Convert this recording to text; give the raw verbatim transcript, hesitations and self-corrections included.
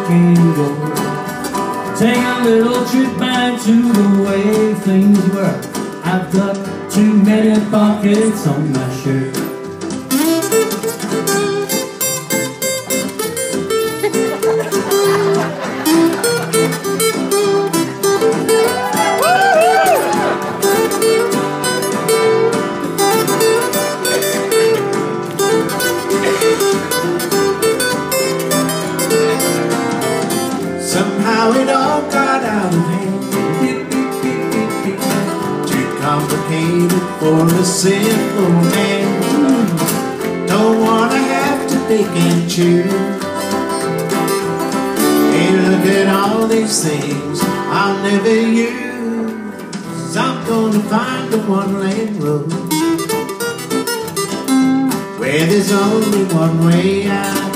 can go. Take a little trip back to the way things were. I've got too many pockets on my shirt. Somehow it all got out of hand. Too complicated for a simple man. Don't wanna have to pick and choose. Hey, look at all these things I'll never use. I'm gonna find the one-lane road where there's only one way out.